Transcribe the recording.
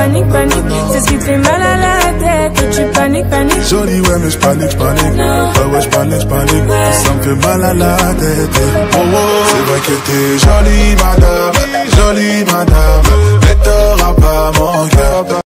paniques, paniques. C'est ce qui te fait mal à la tête, que tu paniques, paniques. Jolie, ouais, mais j'panique. Ouais, ouais, j'panique. Ça me fait mal à la tête. Oh, oh, c'est vrai que t'es jolie, madame. Mais t'auras pas mon cœur.